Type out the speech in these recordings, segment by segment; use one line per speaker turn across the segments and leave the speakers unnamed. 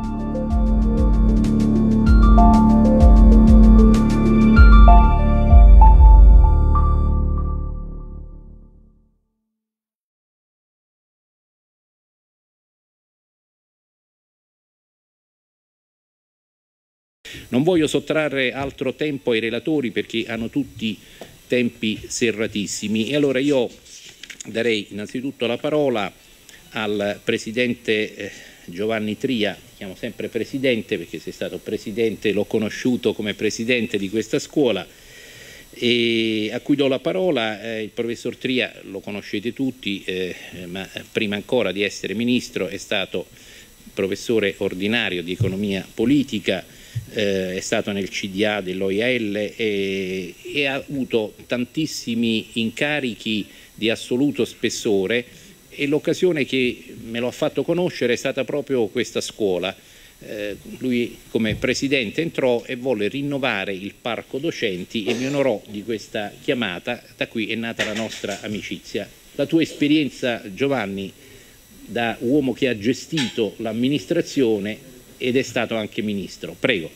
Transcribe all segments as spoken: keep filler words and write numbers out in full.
Non voglio sottrarre altro tempo ai relatori perché hanno tutti tempi serratissimi e allora io darei innanzitutto la parola al Presidente eh, Giovanni Tria, chiamo sempre Presidente perché sei stato Presidente, l'ho conosciuto come Presidente di questa scuola, e a cui do la parola. Eh, il Professor Tria lo conoscete tutti, eh, ma prima ancora di essere Ministro è stato professore ordinario di economia politica, eh, è stato nel C D A dell'O I L e, e ha avuto tantissimi incarichi di assoluto spessore, e l'occasione che me lo ha fatto conoscere è stata proprio questa scuola. Eh, lui come Presidente entrò e volle rinnovare il parco docenti e mi onorò di questa chiamata, da qui è nata la nostra amicizia. La tua esperienza, Giovanni, da uomo che ha gestito l'amministrazione ed è stato anche Ministro. Prego.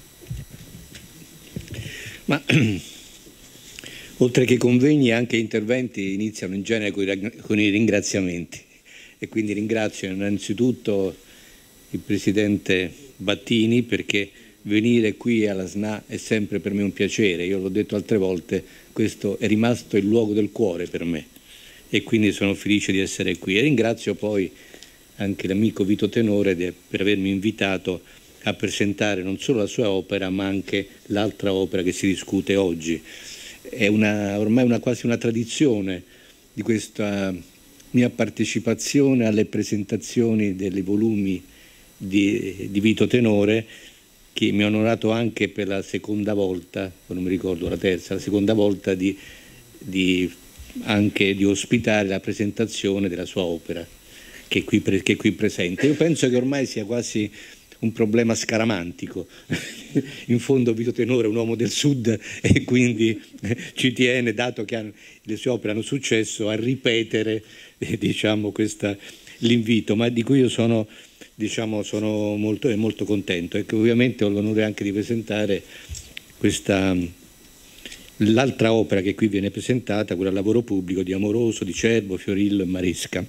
Ma oltre che convegni, anche interventi iniziano in genere con i ringraziamenti, e quindi ringrazio innanzitutto il Presidente Battini, perché venire qui alla S N A è sempre per me un piacere. Io l'ho detto altre volte, questo è rimasto il luogo del cuore per me e quindi sono felice di essere qui, e ringrazio poi anche l'amico Vito Tenore per avermi invitato a presentare non solo la sua opera ma anche l'altra opera che si discute oggi. È una, ormai una, quasi una tradizione di questa mia partecipazione alle presentazioni dei volumi di, di Vito Tenore, che mi ha onorato anche per la seconda volta, non mi ricordo la terza, la seconda volta di, di, anche di ospitare la presentazione della sua opera, che è qui, che è qui presente. Io penso che ormai sia quasi un problema scaramantico. In fondo Vito Tenore è un uomo del Sud e quindi ci tiene, dato che hanno, le sue opere hanno successo, a ripetere eh, diciamo, l'invito, ma di cui io sono, diciamo, sono molto, molto contento, e che ovviamente ho l'onore anche di presentare questa, l'altra opera che qui viene presentata, quella Lavoro pubblico di Amoroso, di Cerbo, Fiorillo e Maresca.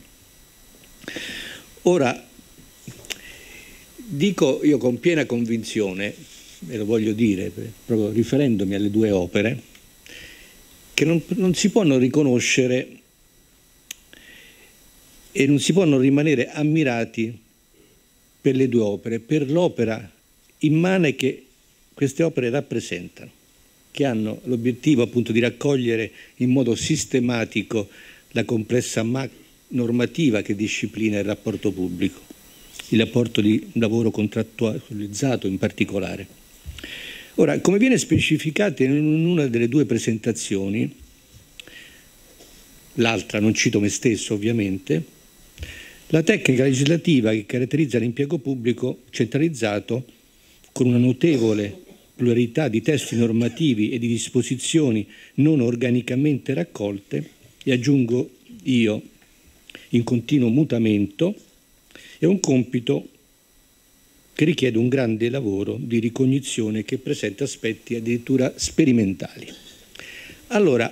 Ora, dico io con piena convinzione, e lo voglio dire proprio riferendomi alle due opere, che non, non si può non riconoscere e non si può non rimanere ammirati per le due opere, per l'opera immane che queste opere rappresentano, che hanno l'obiettivo appunto di raccogliere in modo sistematico la complessa normativa che disciplina il rapporto pubblico, il rapporto di lavoro contrattualizzato in particolare. Ora, come viene specificato in una delle due presentazioni, l'altra non cito me stesso ovviamente, la tecnica legislativa che caratterizza l'impiego pubblico centralizzato, con una notevole pluralità di testi normativi e di disposizioni non organicamente raccolte, e aggiungo io, in continuo mutamento, è un compito che richiede un grande lavoro di ricognizione che presenta aspetti addirittura sperimentali. Allora,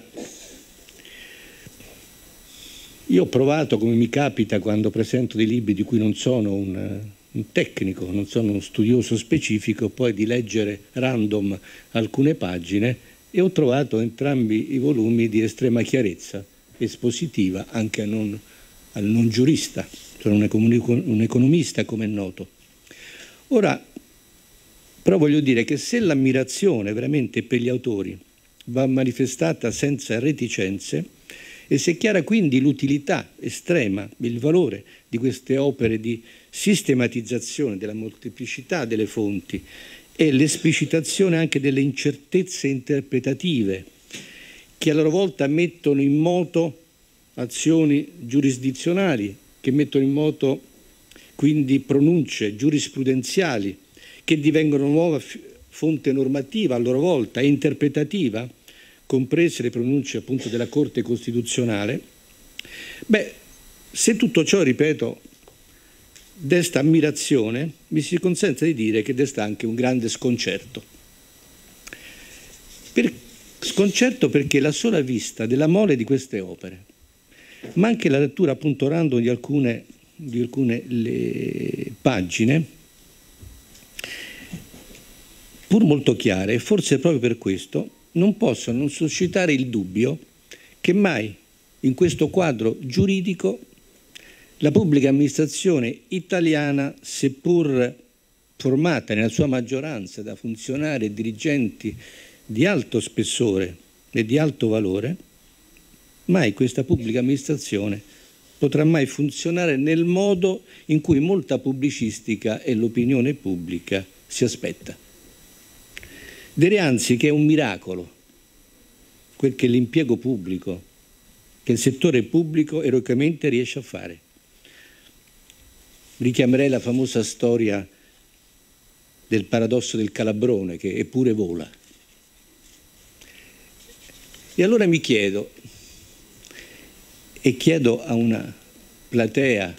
io ho provato, come mi capita quando presento dei libri di cui non sono un, un tecnico, non sono uno studioso specifico, poi di leggere random alcune pagine, e ho trovato entrambi i volumi di estrema chiarezza espositiva anche a non, al non giurista. Sono un economista, come è noto. Ora, però voglio dire che se l'ammirazione veramente per gli autori va manifestata senza reticenze, e se è chiara quindi l'utilità estrema, il valore di queste opere di sistematizzazione della molteplicità delle fonti e l'esplicitazione anche delle incertezze interpretative, che a loro volta mettono in moto azioni giurisdizionali, che mettono in moto quindi pronunce giurisprudenziali, che divengono nuova fonte normativa a loro volta e interpretativa, comprese le pronunce appunto della Corte Costituzionale. Beh, se tutto ciò, ripeto, desta ammirazione, mi si consente di dire che desta anche un grande sconcerto. Per, sconcerto perché la sola vista della mole di queste opere, ma anche la lettura appunto random di alcune, di alcune le pagine, pur molto chiare, e forse proprio per questo, non possono non suscitare il dubbio che mai in questo quadro giuridico la pubblica amministrazione italiana, seppur formata nella sua maggioranza da funzionari e dirigenti di alto spessore e di alto valore, mai questa pubblica amministrazione potrà mai funzionare nel modo in cui molta pubblicistica e l'opinione pubblica si aspetta. Direi anzi che è un miracolo quel che l'impiego pubblico, che il settore pubblico eroicamente riesce a fare. Richiamerei la famosa storia del paradosso del calabrone, che eppure vola. E allora mi chiedo, e chiedo a una platea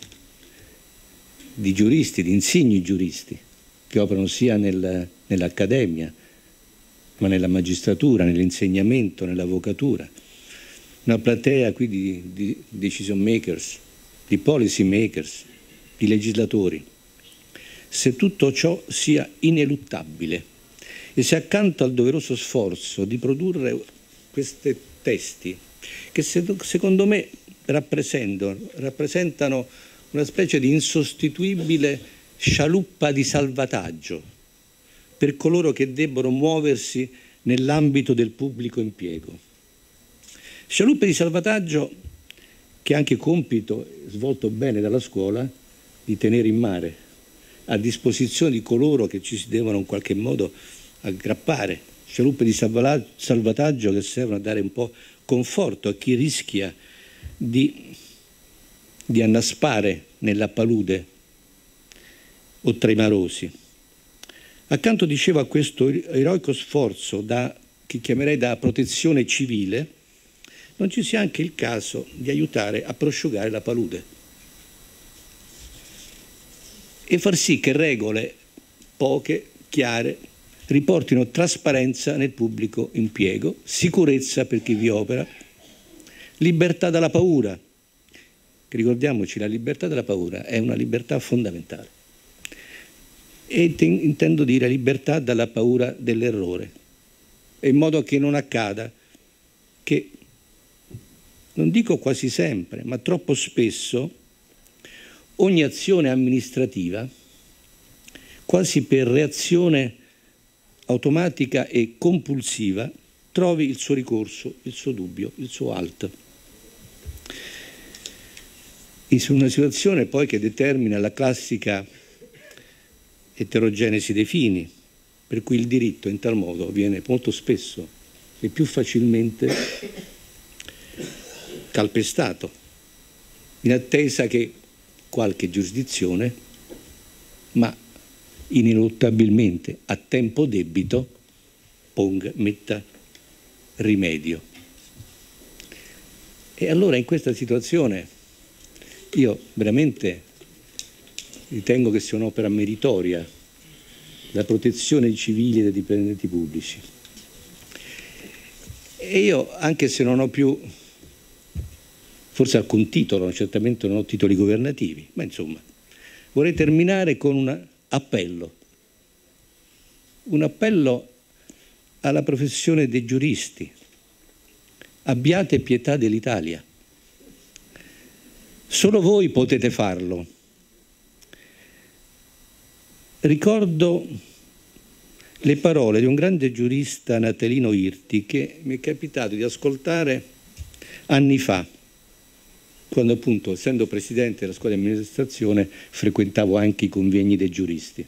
di giuristi, di insigni giuristi, che operano sia nel, nell'accademia, ma nella magistratura, nell'insegnamento, nell'avvocatura, una platea qui di, di decision makers, di policy makers, di legislatori, se tutto ciò sia ineluttabile e se accanto al doveroso sforzo di produrre questi testi, che secondo me rappresentano, rappresentano una specie di insostituibile scialuppa di salvataggio per coloro che debbono muoversi nell'ambito del pubblico impiego. Scialuppe di salvataggio che ha anche compito, svolto bene dalla scuola, di tenere in mare, a disposizione di coloro che ci si devono in qualche modo aggrappare. Scialuppe di salvataggio che servono a dare un po' conforto a chi rischia di, di annaspare nella palude o tra i marosi. Accanto, dicevo, a questo eroico sforzo da, che chiamerei da protezione civile, non ci sia anche il caso di aiutare a prosciugare la palude e far sì che regole poche, chiare, riportino trasparenza nel pubblico impiego, sicurezza per chi vi opera, libertà dalla paura, che ricordiamoci, la libertà dalla paura è una libertà fondamentale, e intendo dire libertà dalla paura dell'errore, in modo che non accada che, non dico quasi sempre, ma troppo spesso, ogni azione amministrativa, quasi per reazione automatica e compulsiva, trovi il suo ricorso, il suo dubbio, il suo alt. In una situazione poi che determina la classica eterogenesi dei fini, per cui il diritto in tal modo viene molto spesso e più facilmente calpestato, in attesa che qualche giurisdizione, ma ineluttabilmente a tempo debito, ponga, metta rimedio. E allora in questa situazione io veramente ritengo che sia un'opera meritoria la protezione civile dei dipendenti pubblici. E io, anche se non ho più, forse alcun titolo, certamente non ho titoli governativi, ma insomma, vorrei terminare con un appello, un appello alla professione dei giuristi. Abbiate pietà dell'Italia. Solo voi potete farlo. Ricordo le parole di un grande giurista, Natalino Irti, che mi è capitato di ascoltare anni fa, quando appunto, essendo presidente della scuola di amministrazione, frequentavo anche i convegni dei giuristi.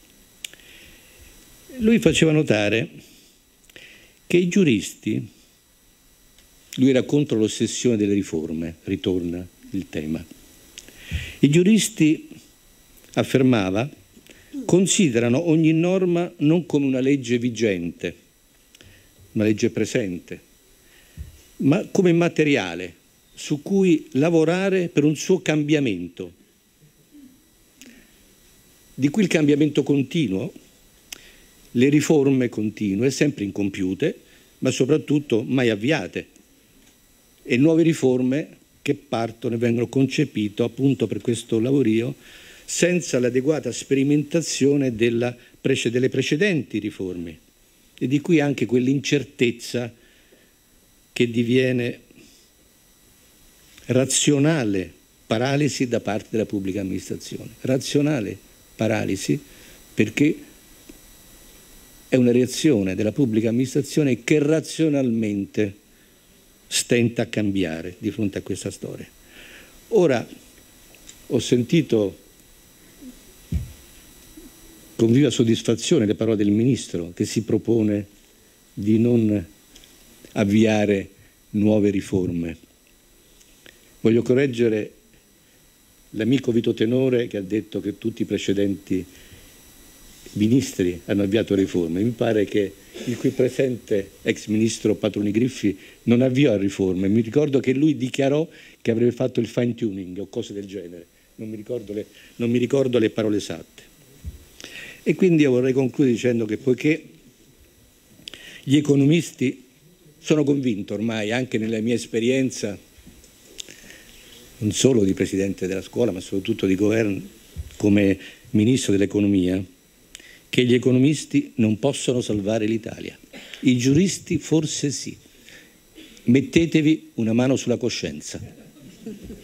Lui faceva notare che i giuristi, lui era contro l'ossessione delle riforme, ritorna il tema, i giuristi, affermava, considerano ogni norma non come una legge vigente, una legge presente, ma come materiale su cui lavorare per un suo cambiamento, Di qui il cambiamento continuo, le riforme continue, sempre incompiute, ma soprattutto mai avviate, e nuove riforme che partono e vengono concepite appunto per questo lavorio senza l'adeguata sperimentazione della, delle precedenti riforme, e di qui anche quell'incertezza che diviene razionale paralisi da parte della pubblica amministrazione. Razionale paralisi perché è una reazione della pubblica amministrazione che razionalmente stenta a cambiare di fronte a questa storia. Ora ho sentito con viva soddisfazione le parole del Ministro che si propone di non avviare nuove riforme. Voglio correggere l'amico Vito Tenore che ha detto che tutti i precedenti ministri hanno avviato riforme. Mi pare che il qui presente ex ministro Patroni Griffi non avviò riforme. Mi ricordo che lui dichiarò che avrebbe fatto il fine tuning o cose del genere. Non mi ricordo le, non mi ricordo le parole esatte. E quindi io vorrei concludere dicendo che poiché gli economisti, sono convinto ormai, anche nella mia esperienza, non solo di Presidente della scuola, ma soprattutto di governo, come Ministro dell'Economia, che gli economisti non possono salvare l'Italia. I giuristi forse sì. Mettetevi una mano sulla coscienza.